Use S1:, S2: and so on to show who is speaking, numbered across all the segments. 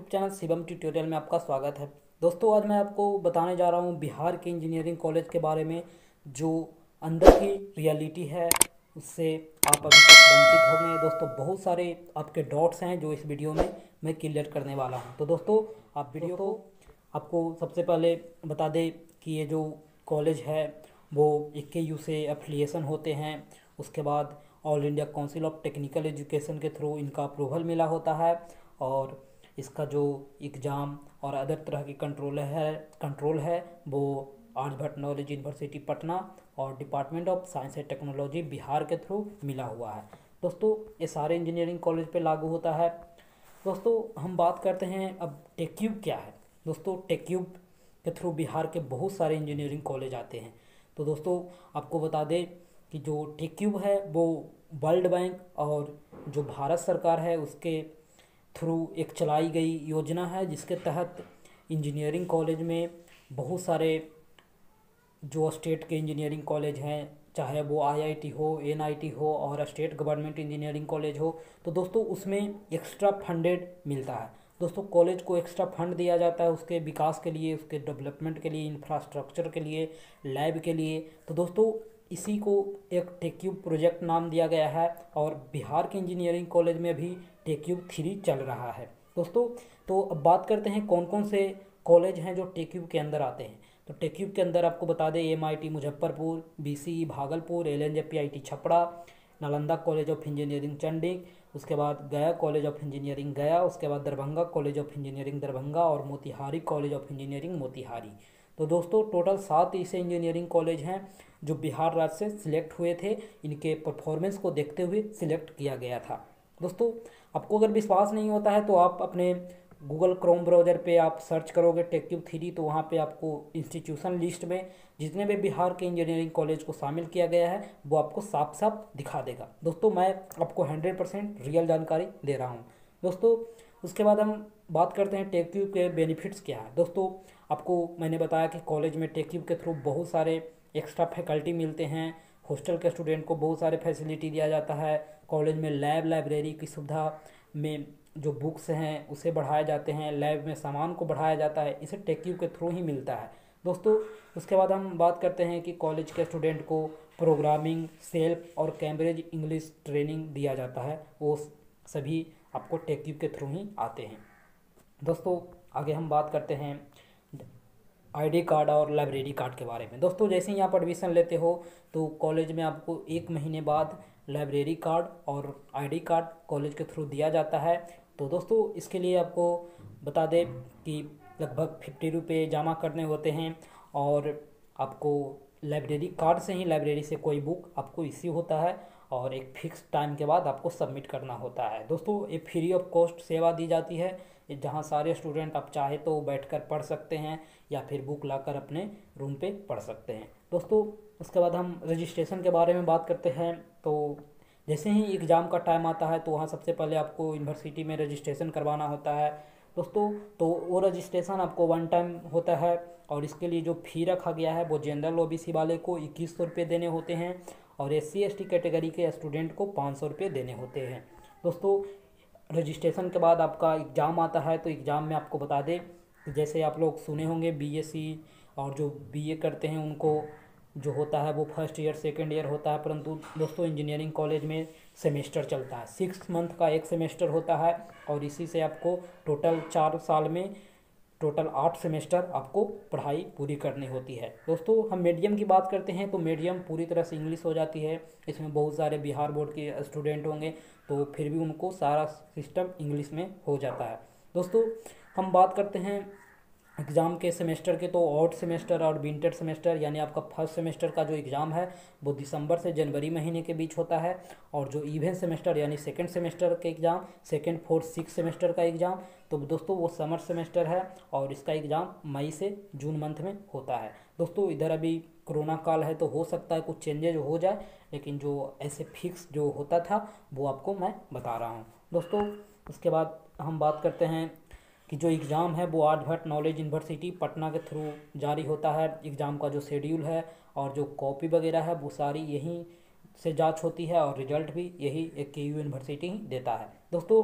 S1: Channel Shivam tutorial में आपका स्वागत है। दोस्तों आज मैं आपको बताने जा रहा हूँ बिहार के इंजीनियरिंग कॉलेज के बारे में। जो अंदर की रियलिटी है उससे आप अभी तक वंचित हो गए। दोस्तों बहुत सारे आपके डाउट्स हैं जो इस वीडियो में मैं क्लियर करने वाला हूँ। तो दोस्तों आप वीडियो को आपको सबसे पहले बता दें कि ये जो कॉलेज है वो IKU से एफिलिएशन होते हैं। उसके बाद all India council of technical education के थ्रू इनका अप्रूवल मिला होता है और इसका जो एग्ज़ाम और अदर तरह की कंट्रोल है वो आर्यभट्ट नॉलेज यूनिवर्सिटी पटना और department of science and technology Bihar के थ्रू मिला हुआ है। दोस्तों ये सारे इंजीनियरिंग कॉलेज पे लागू होता है। दोस्तों हम बात करते हैं अब टेक्यूब क्या है। दोस्तों टेक्यूब के थ्रू बिहार के बहुत सारे इंजीनियरिंग कॉलेज आते हैं। तो दोस्तों आपको बता दें कि जो टेक्यूब है वो वर्ल्ड बैंक और जो भारत सरकार है उसके थ्रू एक चलाई गई योजना है, जिसके तहत इंजीनियरिंग कॉलेज में बहुत सारे जो स्टेट के इंजीनियरिंग कॉलेज हैं, चाहे वो IIT हो, NIT हो और स्टेट गवर्नमेंट इंजीनियरिंग कॉलेज हो, तो दोस्तों उसमें एक्स्ट्रा फंडेड मिलता है। दोस्तों कॉलेज को एक्स्ट्रा फंड दिया जाता है उसके विकास के लिए, उसके डेवलपमेंट के लिए, इंफ्रास्ट्रक्चर के लिए, लैब के लिए। तो दोस्तों इसी को एक टेक्यूब प्रोजेक्ट नाम दिया गया है और बिहार के इंजीनियरिंग कॉलेज में भी टेक्यूब 3 चल रहा है। दोस्तों तो अब बात करते हैं कौन कौन से कॉलेज हैं जो टेक्यूब के अंदर आते हैं। तो टेक्यूब के अंदर आपको बता दें MIT Muzaffarpur, BCE Bhagalpur, LNJP Chhapra, Nalanda college of engineering Chandi, उसके बाद Gaya college of engineering Gaya, उसके बाद Darbhanga college of engineering Darbhanga और Motihari college of engineering Motihari. तो दोस्तों टोटल 7 ऐसे इंजीनियरिंग कॉलेज हैं जो बिहार राज्य से सिलेक्ट हुए थे। इनके परफॉर्मेंस को देखते हुए सिलेक्ट किया गया था। दोस्तों आपको अगर विश्वास नहीं होता है तो आप अपने गूगल क्रोम ब्राउज़र पे आप सर्च करोगे टेक्यूब 3, तो वहाँ पे आपको इंस्टीट्यूशन लिस्ट में जितने भी बिहार के इंजीनियरिंग कॉलेज को शामिल किया गया है वो आपको साफ साफ दिखा देगा। दोस्तों मैं आपको 100% रियल जानकारी दे रहा हूँ। दोस्तों उसके बाद हम बात करते हैं टेक्यूब के बेनिफिट्स क्या है। दोस्तों आपको मैंने बताया कि कॉलेज में टेक्यूब के थ्रू बहुत सारे एक्स्ट्रा फैकल्टी मिलते हैं। हॉस्टल के स्टूडेंट को बहुत सारे फैसिलिटी दिया जाता है। कॉलेज में लाइब्रेरी की सुविधा में जो बुक्स हैं उसे बढ़ाए जाते हैं, लैब में सामान को बढ़ाया जाता है, इसे टेक्यूब के थ्रू ही मिलता है। दोस्तों उसके बाद हम बात करते हैं कि कॉलेज के स्टूडेंट को प्रोग्रामिंग, सेल्फ और कैम्ब्रिज इंग्लिश ट्रेनिंग दिया जाता है, वो सभी आपको टेक्यूब के थ्रू ही आते हैं। दोस्तों आगे हम बात करते हैं ID कार्ड और लाइब्रेरी कार्ड के बारे में। दोस्तों जैसे ही आप एडमिशन लेते हो तो कॉलेज में आपको 1 महीने बाद लाइब्रेरी कार्ड और ID कार्ड कॉलेज के थ्रू दिया जाता है। तो दोस्तों इसके लिए आपको बता दें कि लगभग 50 रुपये जमा करने होते हैं और आपको लाइब्रेरी कार्ड से ही लाइब्रेरी से कोई बुक आपको इश्यू होता है और एक फिक्स टाइम के बाद आपको सबमिट करना होता है। दोस्तों ये फ्री ऑफ कॉस्ट सेवा दी जाती है, जहां सारे स्टूडेंट आप चाहे तो बैठकर पढ़ सकते हैं या फिर बुक लाकर अपने रूम पे पढ़ सकते हैं। दोस्तों उसके बाद हम रजिस्ट्रेशन के बारे में बात करते हैं। तो जैसे ही एग्ज़ाम का टाइम आता है तो वहाँ सबसे पहले आपको यूनिवर्सिटी में रजिस्ट्रेशन करवाना होता है। दोस्तों तो वो रजिस्ट्रेशन आपको 1 टाइम होता है और इसके लिए जो फ़ी रखा गया है वो जनरल OBC वाले को 2100 रुपये देने होते हैं और SC ST कैटेगरी के स्टूडेंट को 500 रुपये देने होते हैं। दोस्तों रजिस्ट्रेशन के बाद आपका एग्ज़ाम आता है, तो एग्ज़ाम में आपको बता दें जैसे आप लोग सुने होंगे BSc और जो BA करते हैं उनको जो होता है वो फर्स्ट ईयर सेकेंड ईयर होता है, परंतु दोस्तों इंजीनियरिंग कॉलेज में सेमेस्टर चलता है। 6 मंथ का एक सेमेस्टर होता है और इसी से आपको टोटल 4 साल में टोटल 8 सेमेस्टर आपको पढ़ाई पूरी करनी होती है। दोस्तों हम मीडियम की बात करते हैं तो मीडियम पूरी तरह से इंग्लिश हो जाती है। इसमें बहुत सारे बिहार बोर्ड के स्टूडेंट होंगे तो फिर भी उनको सारा सिस्टम इंग्लिश में हो जाता है। दोस्तों हम बात करते हैं एग्ज़ाम के सेमेस्टर के, तो ऑड सेमेस्टर और विंटर सेमेस्टर यानी आपका फर्स्ट सेमेस्टर का जो एग्ज़ाम है वो दिसंबर से जनवरी महीने के बीच होता है और जो इवेंट सेमेस्टर यानी सेकंड सेमेस्टर के एग्ज़ाम, सेकंड फोर्थ सिक्स सेमेस्टर का एग्ज़ाम, तो दोस्तों वो समर सेमेस्टर है और इसका एग्ज़ाम मई से जून मंथ में होता है। दोस्तों इधर अभी कोरोना काल है तो हो सकता है कुछ चेंजेज हो जाए, लेकिन जो ऐसे फिक्स जो होता था वो आपको मैं बता रहा हूँ। दोस्तों उसके बाद हम बात करते हैं कि जो एग्ज़ाम है वो आर्यभट्ट नॉलेज यूनिवर्सिटी पटना के थ्रू जारी होता है। एग्ज़ाम का जो शेड्यूल है और जो कॉपी वगैरह है वो सारी यहीं से जांच होती है और रिजल्ट भी यही AKU यूनिवर्सिटी ही देता है। दोस्तों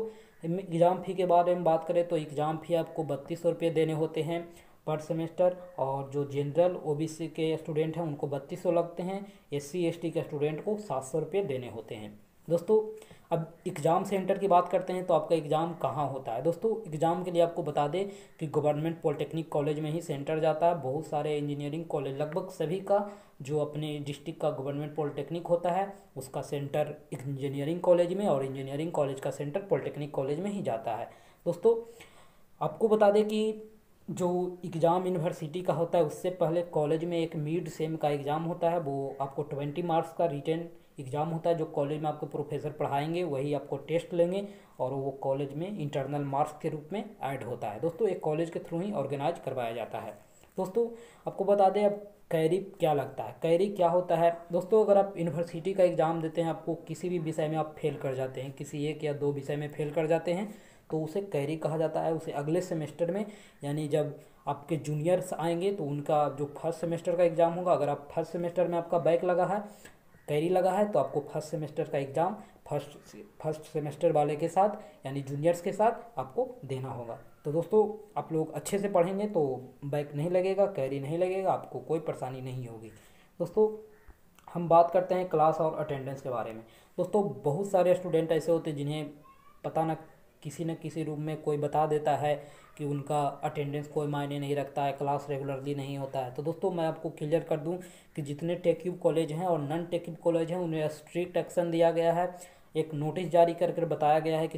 S1: एग्ज़ाम फ़ी के बारे में बात करें तो एग्ज़ाम फ़ी आपको 3200 रुपये देने होते हैं पर सेमेस्टर, और जो जनरल ओबीसी के स्टूडेंट हैं उनको 3200 लगते हैं, एससी एसटी के स्टूडेंट को 700 रुपये देने होते हैं। दोस्तों अब एग्ज़ाम सेंटर की बात करते हैं तो आपका एग्ज़ाम कहाँ होता है। दोस्तों एग्ज़ाम के लिए आपको बता दें कि गवर्नमेंट पॉलिटेक्निक कॉलेज में ही सेंटर जाता है। बहुत सारे इंजीनियरिंग कॉलेज, लगभग सभी का जो अपने डिस्ट्रिक्ट का गवर्नमेंट पॉलिटेक्निक होता है उसका सेंटर इंजीनियरिंग कॉलेज में, और इंजीनियरिंग कॉलेज का सेंटर पॉलिटेक्निक कॉलेज में ही जाता है। दोस्तों आपको बता दें कि जो एग्ज़ाम यूनिवर्सिटी का होता है उससे पहले कॉलेज में एक मिड सेम का एग्ज़ाम होता है। वो आपको 20 मार्क्स का रिटन एग्ज़ाम होता है, जो कॉलेज में आपको प्रोफेसर पढ़ाएंगे वही आपको टेस्ट लेंगे, और वो कॉलेज में इंटरनल मार्क्स के रूप में ऐड होता है। दोस्तों एक कॉलेज के थ्रू ही ऑर्गेनाइज करवाया जाता है। दोस्तों आपको बता दें अब कैरी क्या लगता है। कैरी क्या होता है दोस्तों, अगर आप यूनिवर्सिटी का एग्ज़ाम देते हैं, आपको किसी भी विषय में आप फेल कर जाते हैं, किसी एक या दो विषय में फेल कर जाते हैं, तो उसे कैरी कहा जाता है। उसे अगले सेमेस्टर में, यानी जब आपके जूनियर्स आएंगे तो उनका जो फर्स्ट सेमेस्टर का एग्ज़ाम होगा, अगर आप फर्स्ट सेमेस्टर में आपका बैक लगा है, कैरी लगा है, तो आपको फर्स्ट सेमेस्टर का एग्ज़ाम फर्स्ट सेमेस्टर वाले के साथ यानी जूनियर्स के साथ आपको देना होगा। तो दोस्तों आप लोग अच्छे से पढ़ेंगे तो बैक नहीं लगेगा, कैरी नहीं लगेगा, आपको कोई परेशानी नहीं होगी। दोस्तों हम बात करते हैं क्लास और अटेंडेंस के बारे में। दोस्तों बहुत सारे स्टूडेंट ऐसे होते हैं जिन्हें पता न किसी रूम में कोई बता देता है कि उनका अटेंडेंस कोई मायने नहीं रखता है, क्लास रेगुलरली नहीं होता है। तो दोस्तों मैं आपको क्लियर कर दूं कि जितने टेक्यूब कॉलेज हैं और नॉन टेक्यूब कॉलेज हैं उन्हें स्ट्रिक्ट एक्शन दिया गया है। एक नोटिस जारी कर बताया गया है कि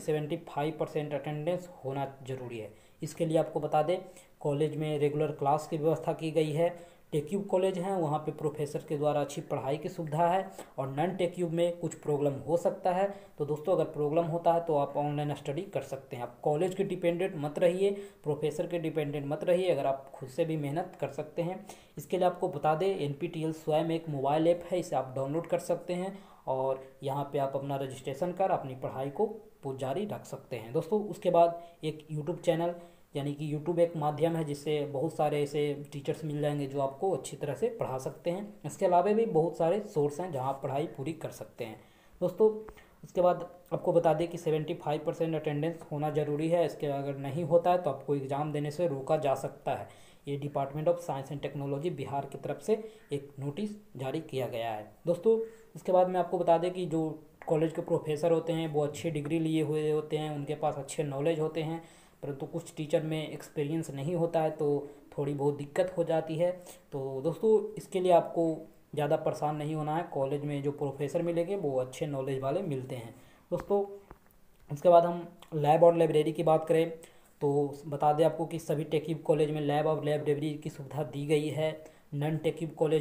S1: 75% अटेंडेंस होना ज़रूरी है। इसके लिए आपको बता दें कॉलेज में रेगुलर क्लास की व्यवस्था की गई है। टेक्यूब कॉलेज हैं वहाँ पे प्रोफेसर के द्वारा अच्छी पढ़ाई की सुविधा है, और नॉन टेक्यूब में कुछ प्रॉब्लम हो सकता है। तो दोस्तों अगर प्रॉब्लम होता है तो आप ऑनलाइन स्टडी कर सकते हैं। आप कॉलेज के डिपेंडेंट मत रहिए, प्रोफेसर के डिपेंडेंट मत रहिए, अगर आप खुद से भी मेहनत कर सकते हैं। इसके लिए आपको बता दें NPTEL स्वयं एक मोबाइल ऐप है, इसे आप डाउनलोड कर सकते हैं, और यहाँ पे आप अपना रजिस्ट्रेशन कर अपनी पढ़ाई को जारी रख सकते हैं। दोस्तों उसके बाद एक यूट्यूब चैनल, यानी कि यूट्यूब एक माध्यम है जिससे बहुत सारे ऐसे टीचर्स मिल जाएंगे जो आपको अच्छी तरह से पढ़ा सकते हैं। इसके अलावा भी बहुत सारे सोर्स हैं जहाँ आप पढ़ाई पूरी कर सकते हैं। दोस्तों उसके बाद आपको बता दें कि 75% अटेंडेंस होना ज़रूरी है। इसके अगर नहीं होता है तो आपको एग्ज़ाम देने से रोका जा सकता है। ये department of science and technology Bihar की तरफ से एक नोटिस जारी किया गया है। दोस्तों इसके बाद मैं आपको बता दें कि जो कॉलेज के प्रोफेसर होते हैं वो अच्छी डिग्री लिए हुए होते हैं, उनके पास अच्छे नॉलेज होते हैं, परंतु कुछ टीचर में एक्सपीरियंस नहीं होता है तो थोड़ी बहुत दिक्कत हो जाती है। तो दोस्तों इसके लिए आपको ज़्यादा परेशान नहीं होना है, कॉलेज में जो प्रोफेसर मिलेंगे वो अच्छे नॉलेज वाले मिलते हैं। दोस्तों उसके बाद हम लैब और लाइब्रेरी की बात करें तो बता दें आपको कि सभी टेक्यूब कॉलेज में लैब और लाइब्रेरी की सुविधा दी गई है। नॉन टेक्यूब कॉलेज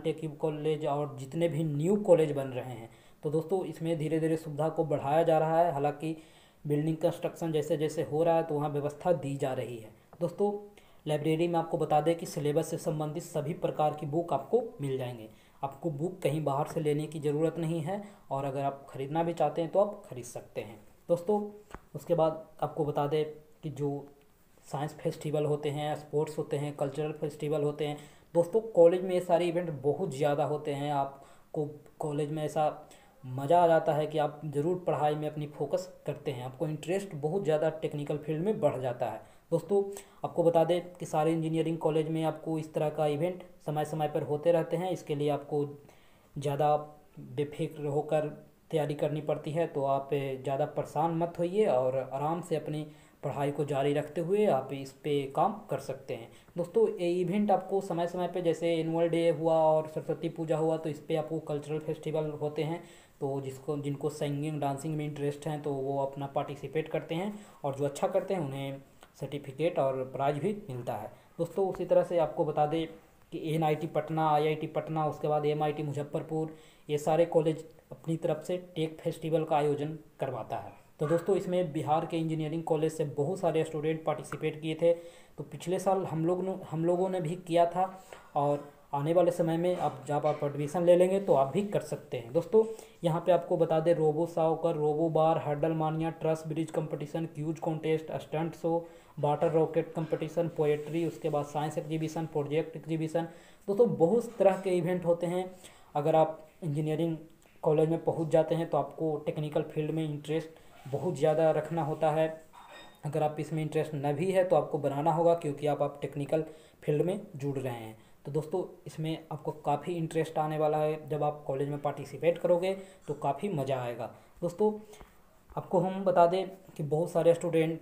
S1: और जितने भी न्यू कॉलेज बन रहे हैं तो दोस्तों इसमें धीरे धीरे सुविधा को बढ़ाया जा रहा है। हालांकि बिल्डिंग कंस्ट्रक्शन जैसे जैसे हो रहा है तो वहाँ व्यवस्था दी जा रही है। दोस्तों लाइब्रेरी में आपको बता दें कि सिलेबस से संबंधित सभी प्रकार की बुक आपको मिल जाएंगे। आपको बुक कहीं बाहर से लेने की ज़रूरत नहीं है, और अगर आप ख़रीदना भी चाहते हैं तो आप खरीद सकते हैं। दोस्तों उसके बाद आपको बता दें कि जो साइंस फेस्टिवल होते हैं, स्पोर्ट्स होते हैं, कल्चरल फेस्टिवल होते हैं, दोस्तों कॉलेज में ये सारे इवेंट बहुत ज़्यादा होते हैं। आपको कॉलेज में ऐसा मज़ा आ जाता है कि आप ज़रूर पढ़ाई में अपनी फोकस करते हैं, आपको इंटरेस्ट बहुत ज़्यादा टेक्निकल फील्ड में बढ़ जाता है। दोस्तों आपको बता दें कि सारे इंजीनियरिंग कॉलेज में आपको इस तरह का इवेंट समय समय पर होते रहते हैं। इसके लिए आपको ज़्यादा बेफिक्र होकर तैयारी करनी पड़ती है, तो आप ज़्यादा परेशान मत होइए और आराम से अपनी पढ़ाई को जारी रखते हुए आप इस पे काम कर सकते हैं। दोस्तों ये इवेंट आपको समय समय पे, जैसे एनुअल डे हुआ और सरस्वती पूजा हुआ, तो इस पे आपको कल्चरल फेस्टिवल होते हैं, तो जिनको सिंगिंग डांसिंग में इंटरेस्ट हैं तो वो अपना पार्टिसिपेट करते हैं, और जो अच्छा करते हैं उन्हें सर्टिफिकेट और प्राइज भी मिलता है। दोस्तों उसी तरह से आपको बता दें कि NIT पटना, IIT पटना, उसके बाद MIT मुजफ्फरपुर, ये सारे कॉलेज अपनी तरफ से टेक फेस्टिवल का आयोजन करवाता है। तो दोस्तों इसमें बिहार के इंजीनियरिंग कॉलेज से बहुत सारे स्टूडेंट पार्टिसिपेट किए थे। तो पिछले साल हम लोगों ने भी किया था, और आने वाले समय में आप जब आप एडमिशन ले लेंगे तो आप भी कर सकते हैं। दोस्तों यहाँ पे आपको बता दें robo soccer, robo war, hurdle mania, truss bridge competition, quiz contest, stunt show, water rocket competition, poetry, उसके बाद साइंस एग्जीबिशन, प्रोजेक्ट एग्जीबिशन। दोस्तों बहुत तरह के इवेंट होते हैं। अगर आप इंजीनियरिंग कॉलेज में पहुंच जाते हैं तो आपको टेक्निकल फील्ड में इंटरेस्ट बहुत ज़्यादा रखना होता है। अगर आप इसमें इंटरेस्ट न भी है तो आपको बनाना होगा, क्योंकि आप टेक्निकल फील्ड में जुड़ रहे हैं। तो दोस्तों इसमें आपको काफ़ी इंटरेस्ट आने वाला है। जब आप कॉलेज में पार्टिसिपेट करोगे तो काफ़ी मज़ा आएगा। दोस्तों आपको हम बता दें कि बहुत सारे स्टूडेंट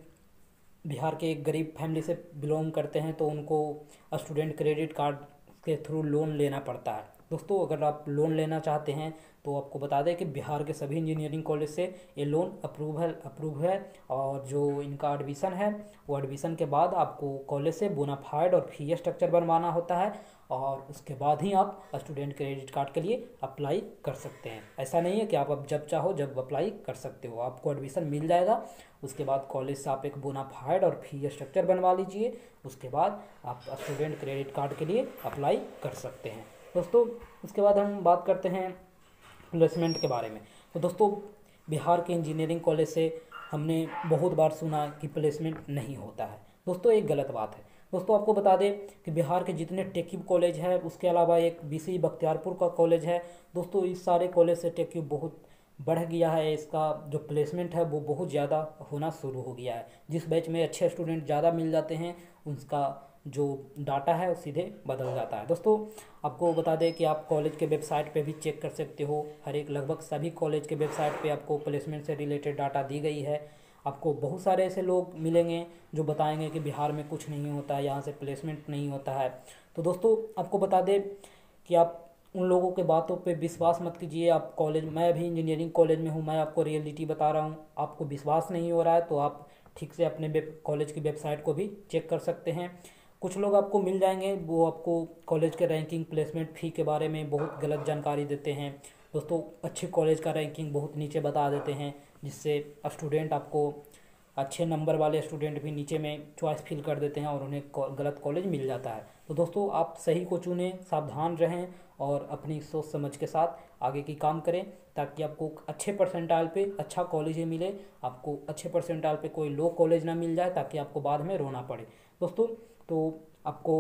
S1: बिहार के एक गरीब फैमिली से बिलोंग करते हैं, तो उनको स्टूडेंट क्रेडिट कार्ड के थ्रू लोन लेना पड़ता है। दोस्तों अगर आप लोन लेना चाहते हैं तो आपको बता दें कि बिहार के सभी इंजीनियरिंग कॉलेज से ये लोन अप्रूव है। और जो इनका एडमिशन है वो एडमिशन के बाद आपको कॉलेज से बोनाफाइड और फी स्ट्रक्चर बनवाना होता है, और उसके बाद ही आप स्टूडेंट क्रेडिट कार्ड के लिए अप्लाई कर सकते हैं। ऐसा नहीं है कि आप अब जब चाहो जब अप्लाई कर सकते हो, आपको एडमिशन मिल जाएगा। उसके बाद कॉलेज से आप एक बोनाफाइड और फी स्ट्रक्चर बनवा लीजिए, उसके बाद आप स्टूडेंट क्रेडिट कार्ड के लिए अप्लाई कर सकते हैं। दोस्तों उसके बाद हम बात करते हैं प्लेसमेंट के बारे में। तो दोस्तों बिहार के इंजीनियरिंग कॉलेज से हमने बहुत बार सुना कि प्लेसमेंट नहीं होता है। दोस्तों एक गलत बात है। दोस्तों आपको बता दें कि बिहार के जितने टेक्यू कॉलेज है, उसके अलावा एक बीसी बख्तियारपुर का कॉलेज है। दोस्तों इस सारे कॉलेज से टेक्यू बहुत बढ़ गया है। इसका जो प्लेसमेंट है वो बहुत ज़्यादा होना शुरू हो गया है। जिस बैच में अच्छे स्टूडेंट ज़्यादा मिल जाते हैं उसका जो डाटा है वो सीधे बदल जाता है। दोस्तों आपको बता दें कि आप कॉलेज के वेबसाइट पे भी चेक कर सकते हो। हर एक लगभग सभी कॉलेज के वेबसाइट पे आपको प्लेसमेंट से रिलेटेड डाटा दी गई है। आपको बहुत सारे ऐसे लोग मिलेंगे जो बताएंगे कि बिहार में कुछ नहीं होता है, यहाँ से प्लेसमेंट नहीं होता है। तो दोस्तों आपको बता दें कि आप उन लोगों के बातों पे विश्वास मत कीजिए। आप कॉलेज, मैं अभी इंजीनियरिंग कॉलेज में हूँ, मैं आपको रियलिटी बता रहा हूँ। आपको विश्वास नहीं हो रहा है तो आप ठीक से अपने कॉलेज की वेबसाइट को भी चेक कर सकते हैं। कुछ लोग आपको मिल जाएंगे, वो आपको कॉलेज के रैंकिंग, प्लेसमेंट फ़ी के बारे में बहुत गलत जानकारी देते हैं। दोस्तों अच्छे कॉलेज का रैंकिंग बहुत नीचे बता देते हैं, जिससे स्टूडेंट आपको अच्छे नंबर वाले स्टूडेंट भी नीचे में चॉइस फिल कर देते हैं और उन्हें गलत कॉलेज मिल जाता है। तो दोस्तों आप सही को चुनें, सावधान रहें और अपनी सोच समझ के साथ आगे की काम करें, ताकि आपको अच्छे परसेंटाइल पे अच्छा कॉलेज ही मिले। आपको अच्छे परसेंटाइल पे कोई लो कॉलेज ना मिल जाए ताकि आपको बाद में रोना पड़े। दोस्तों तो आपको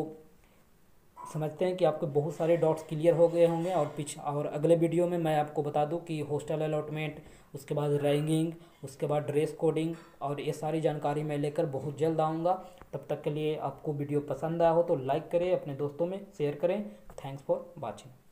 S1: समझते हैं कि आपके बहुत सारे डाउट्स क्लियर हो गए होंगे, और अगले वीडियो में मैं आपको बता दूं कि हॉस्टल अलॉटमेंट, उसके बाद रैंकिंग, उसके बाद ड्रेस कोडिंग और ये सारी जानकारी मैं लेकर बहुत जल्द आऊँगा। तब तक के लिए आपको वीडियो पसंद आया हो तो लाइक करें, अपने दोस्तों में शेयर करें। Thanks for watching.